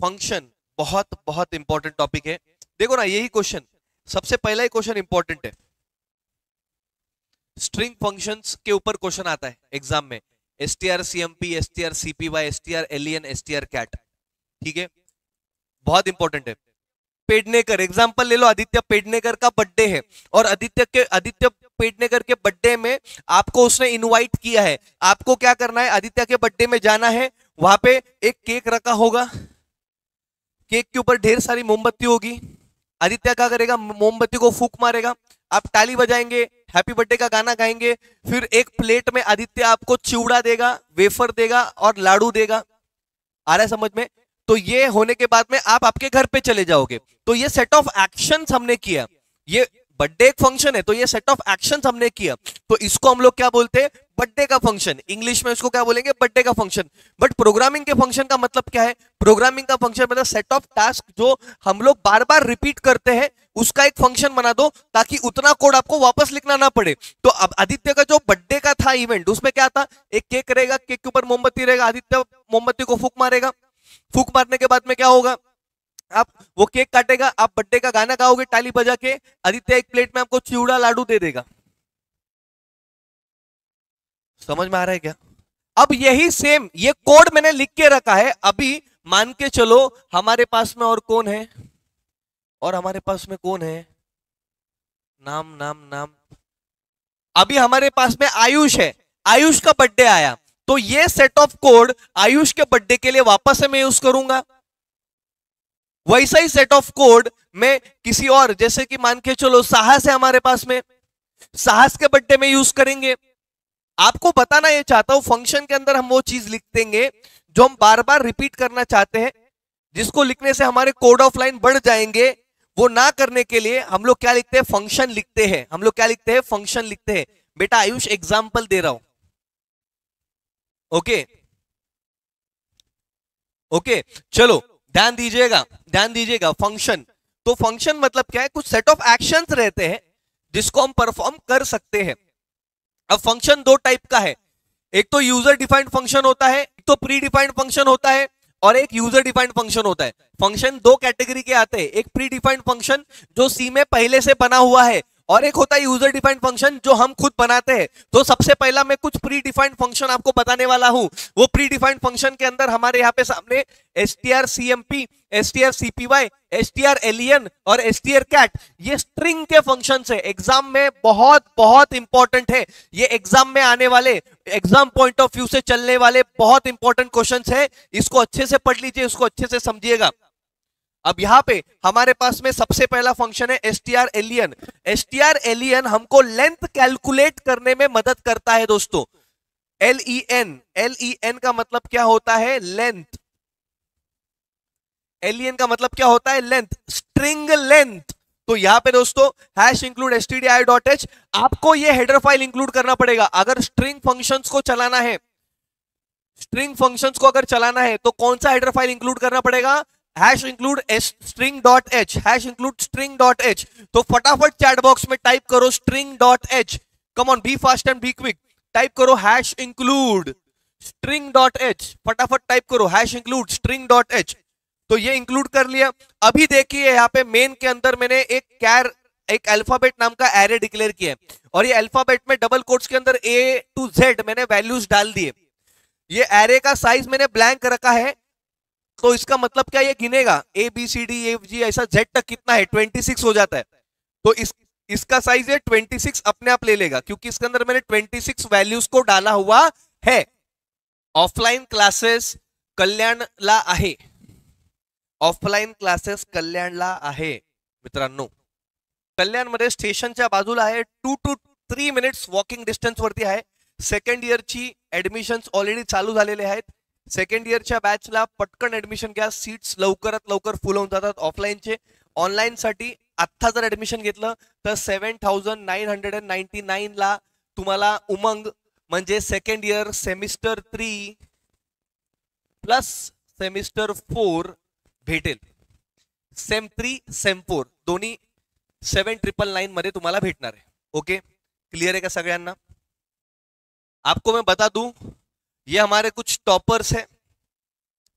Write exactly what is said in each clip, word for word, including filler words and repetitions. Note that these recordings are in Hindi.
फंक्शन बहुत बहुत इंपॉर्टेंट टॉपिक है। देखो ना, यही क्वेश्चन, सबसे पहला ही क्वेश्चन इंपॉर्टेंट है। स्ट्रिंग फंक्शंस के ऊपर क्वेश्चन आता है एग्जाम में, S T R C M P, S T R C P Y, S T R L E N, S T R cat. ठीक है, बहुत इंपॉर्टेंट है। पेडनेकर एग्जांपल ले लो, आदित्य पेडनेकर का बर्थडे है और आदित्य के आदित्य पेडनेकर के बर्थडे में आपको उसने इनवाइट किया है। आपको क्या करना है, आदित्य के बर्थडे में जाना है, वहां पे एक केक रखा होगा, केक के ऊपर ढेर सारी मोमबत्ती होगी। आदित्य क्या करेगा, मोमबत्ती को फूंक मारेगा, आप ताली बजाएंगे, हैप्पी बर्थडे का गाना गाएंगे, फिर एक प्लेट में आदित्य आपको चिवड़ा देगा, वेफर देगा और लाडू देगा। आ रहा है समझ में? तो ये होने के बाद में आप आपके घर पे चले जाओगे। तो ये सेट ऑफ एक्शंस हमने किया, ये बर्थडे एक फंक्शन है, तो ये सेट ऑफ एक्शंस हमने किया, तो इसको हम लोग क्या बोलते हैं, बर्थडे का फंक्शन। इंग्लिश में इसको क्या बोलेंगे, बर्थडे का फंक्शन। बट प्रोग्रामिंग के फंक्शन का मतलब क्या है, प्रोग्रामिंग का फंक्शन मतलब सेट ऑफ टास्क जो हम लोग बार बार रिपीट करते हैं, उसका एक फंक्शन बना दो ताकि उतना कोड आपको वापस लिखना ना पड़े। तो अब आदित्य का जो बर्थडे का था इवेंट, उसमें क्या था, एक केक रहेगा, केक के ऊपर मोमबत्ती रहेगा, आदित्य मोमबत्ती को फूंक मारेगा, फूंक मारने के बाद में क्या होगा, आप वो केक काटेगा, आप बर्थडे का गाना गाओगे ताली बजा के, आदित्य एक प्लेट में आपको चिवड़ा लाडू दे देगा। समझ में आ रहा है क्या? अब यही सेम ये कोड मैंने लिख के रखा है। अभी मान के चलो हमारे पास में और कौन है, और हमारे पास में कौन है, नाम नाम नाम, अभी हमारे पास में आयुष है, आयुष का बर्थडे आया, तो ये सेट ऑफ कोड आयुष के बर्थडे के लिए वापस से मैं यूज करूंगा। वैसा ही सेट ऑफ कोड मैं किसी और, जैसे कि मान के चलो साहस है हमारे पास में, साहस के बर्थडे में यूज करेंगे। आपको बताना ये चाहता हूं, फंक्शन के अंदर हम वो चीज लिख देंगे जो हम बार बार रिपीट करना चाहते हैं, जिसको लिखने से हमारे कोड ऑफ लाइन बढ़ जाएंगे। वो ना करने के लिए हम लोग क्या लिखते हैं, फंक्शन लिखते हैं। हम लोग क्या लिखते हैं, फंक्शन लिखते हैं। बेटा आयुष एग्जाम्पल दे रहा हूं, ओके ओके, चलो ध्यान दीजिएगा, ध्यान दीजिएगा। फंक्शन, तो फंक्शन मतलब क्या है, कुछ सेट ऑफ एक्शंस रहते हैं जिसको हम परफॉर्म कर सकते हैं। अब फंक्शन दो टाइप का है, एक तो यूजर डिफाइंड फंक्शन होता है, एक तो प्री डिफाइंड फंक्शन होता है, और एक यूजर डिफाइंड फंक्शन होता है। फंक्शन दो कैटेगरी के आते हैं, एक प्री डिफाइंड फंक्शन जो सी में पहले से बना हुआ है, और एक होता है यूजर डिफाइंड फंक्शन जो हम खुद बनाते हैं। तो सबसे पहला मैं कुछ प्री डिफाइंड फंक्शन आपको बताने वाला हूं। वो प्री डिफाइंड फंक्शन के अंदर हमारे यहाँ पे सामने S T R C M P, S T R C P Y, S T R L E N और एस टी आर कैट, ये स्ट्रिंग के फंक्शंस है। एग्जाम में बहुत बहुत इंपॉर्टेंट है, ये एग्जाम में आने वाले, एग्जाम पॉइंट ऑफ व्यू से चलने वाले बहुत इंपॉर्टेंट क्वेश्चंस है। इसको अच्छे से पढ़ लीजिए, इसको अच्छे से समझिएगा। अब यहां पे हमारे पास में सबसे पहला फंक्शन है S T R L E N. S T R L E N हमको लेंथ कैलकुलेट करने में मदद करता है दोस्तों। L E N, L E N का मतलब क्या होता है, लेंथ। एल ई एन का मतलब क्या होता है, लेंथ, स्ट्रिंग लेंथ। तो यहां पे दोस्तों hash include S T D I dot H, आपको ये हेडर फाइल इंक्लूड करना पड़ेगा अगर स्ट्रिंग फंक्शंस को चलाना है। स्ट्रिंग फंक्शंस को अगर चलाना है तो कौन सा हेडर फाइल इंक्लूड करना पड़ेगा, hash include string dot H, hash include string dot H. तो फटाफट चैट बॉक्स में टाइप करो string dot H, come on, be fast and be quick, type करो hash include string dot H, फटाफट टाइप करो hash include string dot H. तो ये इंक्लूड कर लिया। अभी देखिए यहाँ पे मेन के अंदर मैंने एक कैर, एक अल्फाबेट नाम का एरे डिक्लेयर किया है, और ये अल्फाबेट में डबल कोट्स के अंदर ए टू जेड मैंने वैल्यूज डाल दिए। ये एरे का साइज मैंने ब्लैंक रखा है, तो इसका मतलब क्या, ये गिनेगा A B C D F G ऐसा जेड तक कितना है, छब्बीस हो जाता है। तो इस इसका साइज है छब्बीस, अपने आप ले लेगा क्योंकि इसके अंदर मैंने छब्बीस वैल्यूज को डाला हुआ है। ऑफलाइन क्लासेस कल्याणला आहे, ऑफलाइन क्लासेस कल्याणला आहे मित्रांनो, कल्याणमध्ये स्टेशनच्या बाजूला आहे, two two three minutes walking distance वरती आहे। सेकंड इयरची ऍडमिशन्स ऑलरेडी चालू झालेले आहेत। सेकंड इयरच्या बॅचला पटकन ऍडमिशन घ्या, सीट्स लवकरात लवकर फुल होऊन जातात ऑफलाईनचे। ऑनलाईन साठी आत्ता जर ऍडमिशन घेतलं तर seven thousand nine hundred and ninety nine ला तुम्हाला उमंग म्हणजे second year semester three plus semester four भेटेल। सेम थ्री सेम फोर दोन्ही सेवन ट्रिपल नाइन मध्ये तुम्हाला भेटणार है। ओके, क्लियर है क्या सगळ्यांना? आपको मैं बता दूं, ये हमारे कुछ टॉपर्स हैं,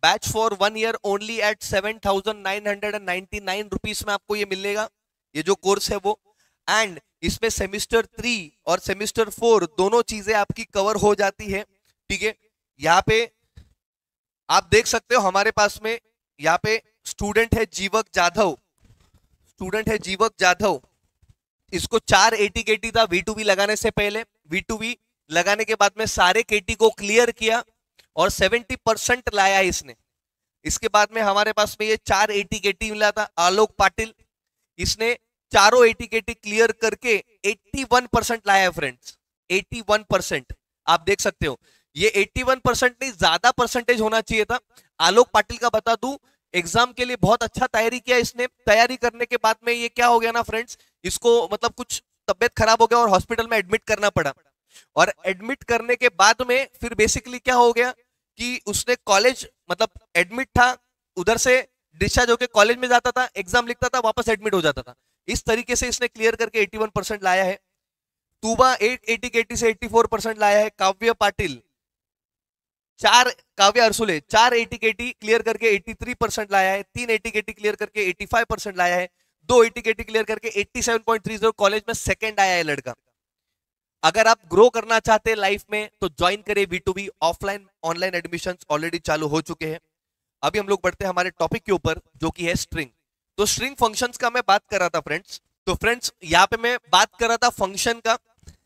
batch for one year only at seven thousand nine hundred and ninety nine rupees में आपको ये मिलेगा, ये जो कोर्स है वो। एंड इसमें सेमिस्टर थ्री और सेमिस्टर फोर दोनों चीजें आपकी कवर हो जाती है, ठीक है। यहाँ पे आप देख सकते हो हमारे पास में यहाँ पे स्टूडेंट है जीवक जाधव, स्टूडेंट है जीवक जाधव, इसको चार एटी केटी था वी टू वी लगाने से पहले। वी टू वी लगाने के बाद में सारे केटी को क्लियर किया और सेवेंटी परसेंट लाया इसने। इसके बाद में हमारे पास में ये चार एटी केटी मिला था आलोक पाटिल, इसने चारों एटी केटी क्लियर करके इक्यासी परसेंट लाया है फ्रेंड्स, इक्यासी परसेंट। आप देख सकते हो ये इक्यासी परसेंट नहीं, ज्यादा परसेंटेज होना चाहिए था। आलोक पाटिल का बता दूं, एग्जाम के लिए बहुत अच्छा तैयारी किया इसने। तैयारी करने के बाद में ये क्या हो गया ना फ्रेंड्स, इसको मतलब कुछ तबियत खराब हो गया और हॉस्पिटल में एडमिट करना पड़ा। और एडमिट करने के बाद में फिर बेसिकली क्या हो गया कि उसने कॉलेज मतलब एडमिट था, उधर से डिस्चार्ज होकर कॉलेज में जाता था, एग्जाम लिखता था, वापस एडमिट हो जाता था। इस तरीके से इसने क्लियर करके इक्यासी परसेंट लाया है। तूबा एट एटी केटी से चौरासी परसेंट लाया है। काव्य पाटिल चार काव्य अरसुले चार एटी केटी क्लियर करके तिरासी परसेंट लाया है। तीन एटी केटी क्लियर करके पचासी परसेंट लाया है। दो एटी केटी क्लियर करके सत्तासी पॉइंट थ्री जीरो कॉलेज में सेकंड आया है लड़का। अगर आप ग्रो करना चाहते हैं लाइफ में तो ज्वाइन करें V two V. Offline online admissions already चालू हो चुके हैं। अभी हम लोग बढ़ते हैं हमारे टॉपिक के ऊपर जो कि है स्ट्रिंग। तो स्ट्रिंग फंक्शंस का मैं बात कर रहा था फ्रेंड्स। तो फ्रेंड्स यहाँ पे मैं बात कर रहा था फंक्शन का।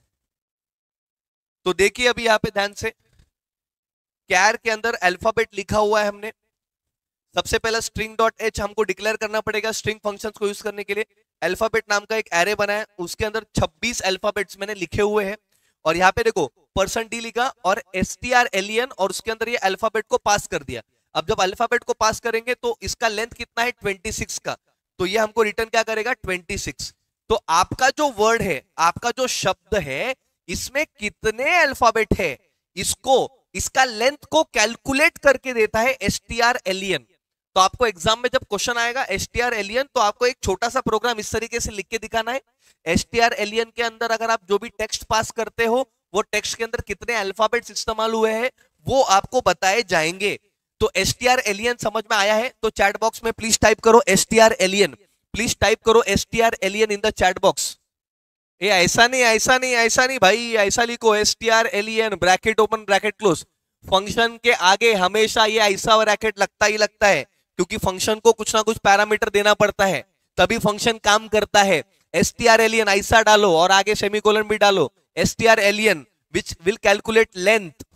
तो देखिए अभी यहाँ पे ध्यान से, कैर के अंदर अल्फाबेट लिखा हुआ है हमने। सबसे पहला स्ट्रिंग डॉट एच हमको डिक्लेयर करना पड़ेगा स्ट्रिंग फंक्शंस को यूज करने के लिए। अल्फाबेट नाम का एक एरे बना है, उसके अंदर छब्बीस अल्फाबेट्स मैंने लिखे हुए हैं। और यहाँ पे देखो परसेंट डी लिखा और एस टी आर एलियन और उसके अंदर ये अल्फाबेट को पास कर दिया। अब जब अल्फाबेट को पास करेंगे तो इसका लेंथ कितना है छब्बीस का, तो ये हमको रिटर्न क्या करेगा छब्बीस। तो आपका जो वर्ड है, आपका जो शब्द है, इसमें कितने अल्फाबेट है, इसको इसका लेंथ को कैलकुलेट करके देता है एस टी आर एलियन। तो आपको एग्जाम में जब क्वेश्चन आएगा एस टी आर एलियन, तो आपको एक छोटा सा प्रोग्राम इस तरीके से लिख के दिखाना है। एस टी आर एलियन के अंदर अगर आप जो भी टेक्स्ट पास करते हो, वो टेक्स्ट के अंदर कितने अल्फाबेट्स इस्तेमाल हुए हैं वो आपको बताए जाएंगे। तो एस टी आर एलियन समझ में आया है तो चैट बॉक्स में प्लीज टाइप करो S T R alien, please type करो S T R alien in the chat box. ये ऐसा नहीं ऐसा नहीं ऐसा नहीं भाई, ऐसा लिखो S T R L E N bracket open bracket close. Function के आगे हमेशा ये ऐसा ब्रैकेट लगता ही लगता है, क्योंकि फंक्शन को कुछ ना कुछ पैरामीटर देना पड़ता है तभी फंक्शन काम करता है। एस टी आर एलियन ऐसा डालो और आगे सेमीकोलन भी डालो, S T R L E N which will calculate length